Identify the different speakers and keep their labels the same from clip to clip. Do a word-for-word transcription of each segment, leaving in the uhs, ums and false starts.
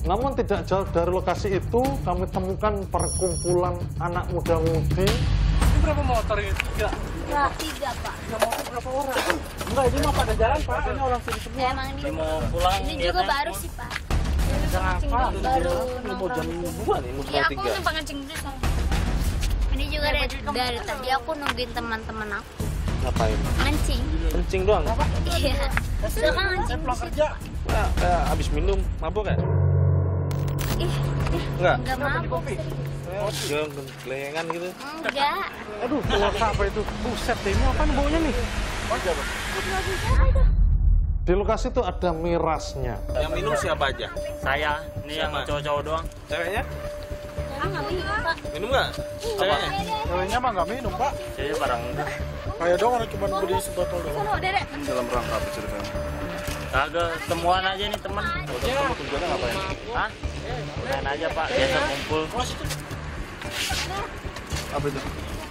Speaker 1: Namun tidak jauh dari lokasi itu, kami temukan perkumpulan anak muda-mudi.
Speaker 2: Ini berapa motor ini? Tiga?
Speaker 3: Enggak, tiga, Pak.
Speaker 2: Tiga motor berapa orang? Enggak, ini mau pada jalan, Pak. Ini orang sini semua.
Speaker 3: Ya, emang ini,
Speaker 4: Ini mau pulang.
Speaker 3: ini juga baru sih, Pak.
Speaker 2: Kenapa?
Speaker 3: Baru
Speaker 4: Ini mau jam dua nih, mau
Speaker 3: Iya,
Speaker 4: setengah
Speaker 3: aku
Speaker 4: tiga.
Speaker 3: numpang kencing dulu sama. Ini juga dari, dari tadi aku nungguin teman-teman aku.
Speaker 4: Ngapain?
Speaker 3: Mancing.
Speaker 4: Kencing doang?
Speaker 3: Iya. Suka mancing di situ.
Speaker 4: Nah, kayak abis minum, mabuk ya?
Speaker 3: Ih, ih,
Speaker 4: Enggak?
Speaker 3: enggak mabuk.
Speaker 4: Oh, jangan gelengan gitu.
Speaker 3: Enggak.
Speaker 2: Aduh, keluar apa itu? Buset, ini apaan baunya nih?
Speaker 1: Di lokasi itu ada mirasnya.
Speaker 4: Yang minum siapa aja?
Speaker 5: Saya, ini yang
Speaker 4: Siapa?
Speaker 5: cowok-cowok doang.
Speaker 4: Ceweknya?
Speaker 3: Ah, nggak minum, Pak.
Speaker 4: Minum nggak? Ceweknya?
Speaker 2: Ceweknya mah nggak minum, Pak.
Speaker 5: Jadi barang enggak.
Speaker 2: Kayak dong orang cuma beli sebotol doang.
Speaker 3: Sono, Dedek.
Speaker 4: Dalam rangka apa ceritanya?
Speaker 5: Kagak, temuan aja nih temen.
Speaker 4: Kamu tujuannya ngapain?
Speaker 5: Hah? Main aja Pak, biasa kumpul.
Speaker 4: Apa itu?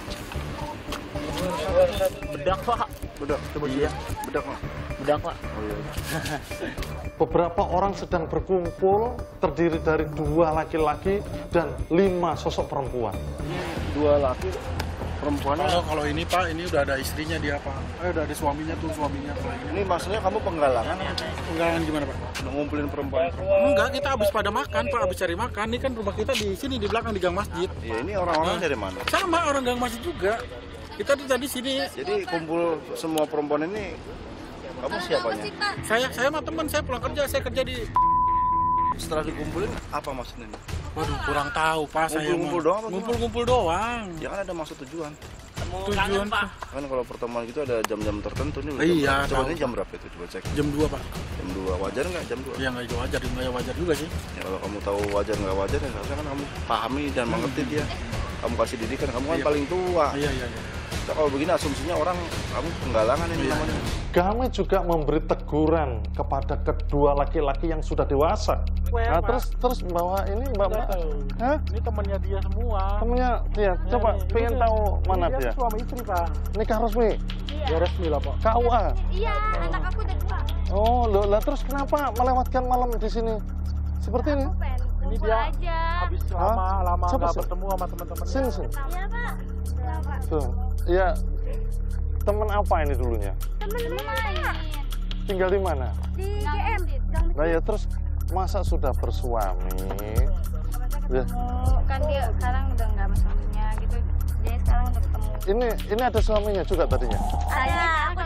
Speaker 5: Bedak Pak.
Speaker 4: Bedak, coba
Speaker 5: Iya.
Speaker 4: Bedak mah.
Speaker 5: Bedak Pak.
Speaker 4: Oh iya.
Speaker 1: Beberapa orang sedang berkumpul, terdiri dari dua laki-laki dan lima sosok perempuan.
Speaker 4: Dua laki, perempuannya.
Speaker 2: Kalau kalau ini Pak, ini udah ada istrinya dia Pak. Eh udah ada suaminya tuh suaminya Pak.
Speaker 4: Ini maksudnya kamu penggalangan?
Speaker 2: Penggalangan gimana Pak?
Speaker 4: Ngumpulin perempuan?
Speaker 2: Enggak, kita habis pada makan Pak, habis cari makan. Ini kan rumah kita di sini di belakang di gang masjid.
Speaker 4: Iya, ini orang-orang dari mana?
Speaker 2: Sama orang gang masjid juga. Kita tuh tadi sini.
Speaker 4: Jadi kumpul semua perempuan ini, kamu siapanya?
Speaker 2: Saya saya sama teman saya pulang kerja, saya kerja di.
Speaker 4: Setelah dikumpulin, apa maksudnya nih?
Speaker 2: Waduh, kurang tahu Pak saya.
Speaker 4: Ngumpul-ngumpul
Speaker 2: mah.
Speaker 4: doang apa
Speaker 2: Ngumpul-ngumpul doang.
Speaker 4: Ya kan ada maksud tujuan.
Speaker 5: Temu
Speaker 2: Tujuan,
Speaker 5: kangen Pak.
Speaker 4: Kan kalau pertemuan gitu ada jam-jam tertentu nih.
Speaker 2: Iya,
Speaker 4: Jam berapa? Coba
Speaker 2: tahu.
Speaker 4: ini jam berapa itu? Coba cek.
Speaker 2: Jam dua Pak.
Speaker 4: Jam dua. Wajar nggak jam dua?
Speaker 2: Ya nggak wajar, nggak wajar juga sih.
Speaker 4: Ya kalau kamu tahu wajar nggak wajar, ya harusnya kan kamu pahami dan mengerti dia. Kamu kasih didikan, kamu kan
Speaker 2: Iya.
Speaker 4: paling tua.
Speaker 2: Iya iya iya.
Speaker 4: Nah, kalau begini asumsinya orang, kamu penggalangan ini
Speaker 2: Iya.
Speaker 4: namanya.
Speaker 1: Kami juga memberi teguran kepada kedua laki-laki yang sudah dewasa. Nah, terus terus bawa ini Mbak Mbak. Hah?
Speaker 2: Ini temannya dia semua.
Speaker 1: Temennya dia, coba
Speaker 2: ini,
Speaker 1: pengen
Speaker 2: ini
Speaker 1: tahu mana
Speaker 2: Ini
Speaker 1: dia.
Speaker 2: suami istri Pak.
Speaker 1: Nikah resmi,
Speaker 2: Ya resmi lah Pak.
Speaker 1: K U A.
Speaker 3: Iya, anak aku udah dua.
Speaker 1: Oh, loh, lah terus kenapa melewatkan malam di sini? Seperti ini.
Speaker 3: Aku pengen
Speaker 2: Ini
Speaker 3: kumpul
Speaker 2: dia
Speaker 3: aja.
Speaker 2: habis lama lama
Speaker 1: Coba,
Speaker 2: nggak
Speaker 1: Sir.
Speaker 2: bertemu sama teman-teman.
Speaker 1: Sini, sini.
Speaker 3: Iya, Pak. Iya, Pak.
Speaker 1: Tuh. Ya, temen apa ini dulunya?
Speaker 3: Temen-temen main.
Speaker 1: Tinggal di mana?
Speaker 3: Di G M.
Speaker 1: Nah ya terus masa sudah bersuami? Ya,
Speaker 3: Kan dia sekarang udah nggak sama suaminya gitu. Dia sekarang udah ketemu.
Speaker 1: ini ini ada suaminya juga tadinya.
Speaker 3: Ada aku.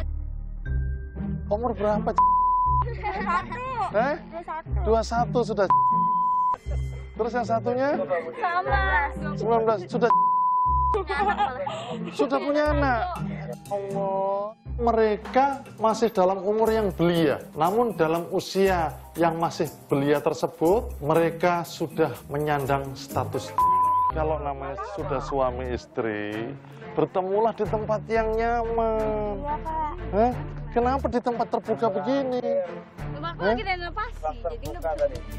Speaker 1: Umur berapa?
Speaker 3: Satu.
Speaker 1: Eh?
Speaker 3: Dia satu.
Speaker 1: dua puluh satu sudah. Terus yang satunya
Speaker 3: Sama.
Speaker 1: sembilan belas sudah
Speaker 3: Punya anak malah.
Speaker 1: sudah punya anak. Allah. Mereka masih dalam umur yang belia, namun dalam usia yang masih belia tersebut, mereka sudah menyandang status. Kalau namanya sudah suami istri, bertemulah di tempat yang nyaman.
Speaker 3: Iya, Pak.
Speaker 1: Hah? Kenapa di tempat terbuka begini?
Speaker 3: Rumahku
Speaker 1: Hah?
Speaker 3: lagi renovasi, jadi nggak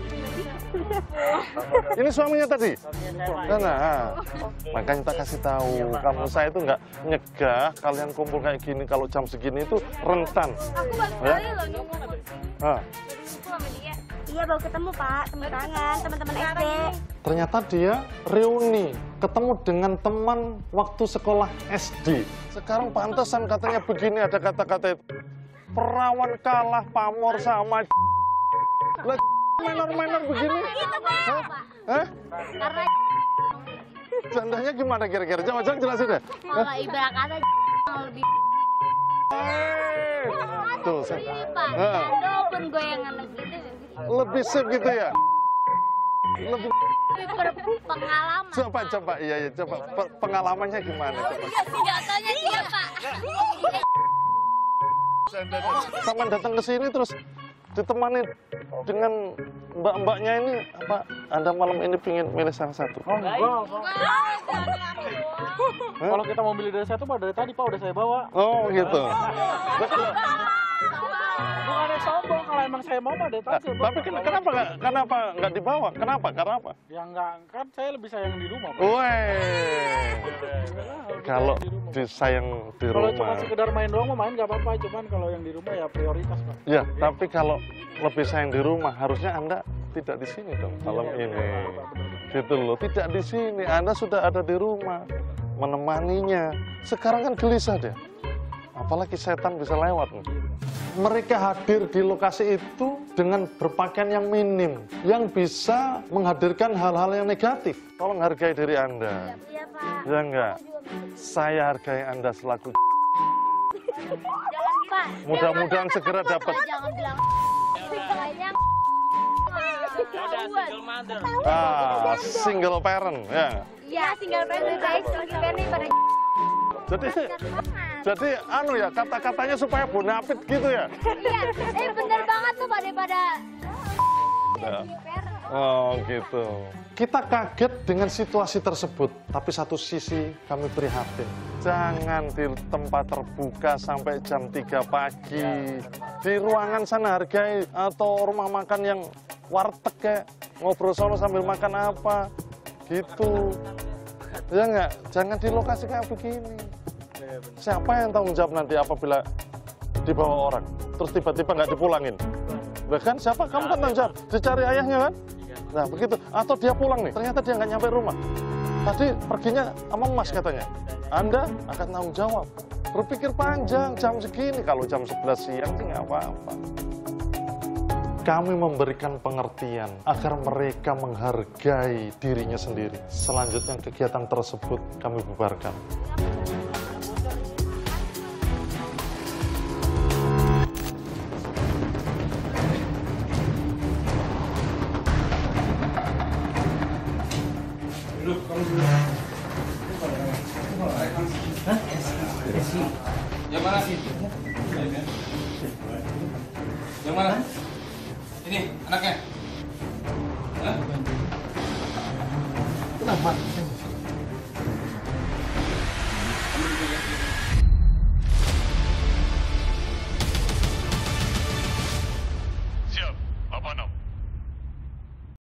Speaker 1: Ini suaminya tadi? Nah, makanya tak kasih tahu, kamu saya itu nggak nyegah kalian kumpul kayak gini kalau jam segini itu rentan.
Speaker 3: Aku baru
Speaker 1: Ya?
Speaker 3: kali loh nunggu.
Speaker 1: Nah,
Speaker 3: Baru nunggu sama dia. Iya, baru ketemu, Pak. Temu tangan, teman-teman S D.
Speaker 1: ternyata dia reuni, ketemu dengan teman waktu sekolah S D. Sekarang pantesan katanya begini, ada kata-kata itu. Perawan kalah pamor sama lah menor-menor begini.
Speaker 3: Itu, Pak.
Speaker 1: Hah? Hah?
Speaker 3: Karena
Speaker 1: Jandanya gimana kira-kira? Coba coba jelasin deh.
Speaker 3: kalau ibarat kata lebih
Speaker 1: Eh, Tuh, saya-
Speaker 3: Iya, Pak.
Speaker 1: Heeh.
Speaker 3: Walaupun goyangan gitu,
Speaker 1: lebih sip gitu ya. Lebih
Speaker 3: lebih berpengalaman.
Speaker 1: coba coba iya iya coba Pe- pengalamannya gimana coba.
Speaker 3: Senjatanya dia, Pak.
Speaker 1: Sama datang ke sini terus ditemani dengan mbak-mbaknya ini apa Anda malam ini pingin milih salah satu?
Speaker 2: Oh enggak. Kalau kita mau milih dari satu Pak, dari tadi Pak udah saya bawa.
Speaker 1: Oh gitu. Betul.
Speaker 2: Bukan ada sombong, kalau emang saya mau Pak dari
Speaker 1: Nah,
Speaker 2: tadi. saya bawa.
Speaker 1: tapi ken- kenapa nggak kenapa nggak dibawa? Kenapa? Karena apa?
Speaker 2: Ya enggak, kan saya lebih sayang di rumah Pak.
Speaker 1: Weh, kalau disayang di
Speaker 2: Kalau cuma
Speaker 1: rumah.
Speaker 2: sekedar main doang mau main nggak apa-apa, cuman kalau yang di rumah ya prioritas Pak.
Speaker 1: Ya, tapi kalau lebih sayang di rumah harusnya Anda tidak di sini dong malam ini. Gitu loh, tidak di sini. Anda sudah ada di rumah menemaninya. Sekarang kan gelisah dia. Apalagi setan bisa lewat nih. Mereka hadir di lokasi itu dengan berpakaian yang minim, yang bisa menghadirkan hal-hal yang negatif. Tolong hargai diri Anda.
Speaker 3: Iya, Pak.
Speaker 1: Ya enggak? Saya hargai Anda selaku.
Speaker 3: Jangan, Pak.
Speaker 1: Mudah-mudahan segera dapat.
Speaker 3: Jangan bilang. Banyak.
Speaker 5: Udah single mother.
Speaker 1: Ah, single parent, ya.
Speaker 3: Iya, single parent guys. Lagi parent pada.
Speaker 1: Jadi, jadi anu ya, kata-katanya supaya bonafit gitu ya.
Speaker 3: Iya, eh bener banget tuh pada pada.
Speaker 1: Ya. Oh gitu. Kita kaget dengan situasi tersebut, tapi satu sisi kami prihatin. Jangan di tempat terbuka sampai jam tiga pagi. Di ruangan sana hargai, atau rumah makan yang warteg kayak ngobrol sono sambil makan apa. Gitu. Ya enggak? Jangan di lokasi kayak begini. Siapa yang tanggung jawab nanti apabila dibawa orang, terus tiba-tiba nggak dipulangin? Bahkan siapa? Kamu kan tanggung jawab. Dicari ayahnya kan? Nah begitu. Atau dia pulang nih, ternyata dia nggak nyampe rumah. Tadi perginya sama Mas katanya. Anda akan tanggung jawab. Berpikir panjang jam segini. Kalau jam sebelas siang sih nggak apa-apa. Kami memberikan pengertian agar mereka menghargai dirinya sendiri. Selanjutnya kegiatan tersebut kami bubarkan.
Speaker 6: Yang mana sih? Yang mana? Ini anaknya.